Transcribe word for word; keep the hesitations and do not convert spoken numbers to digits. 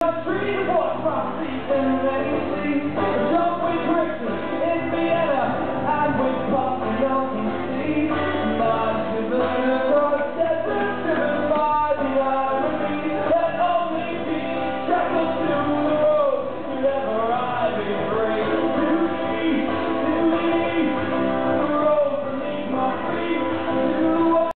Tree, what from sleep and let me see. Jump with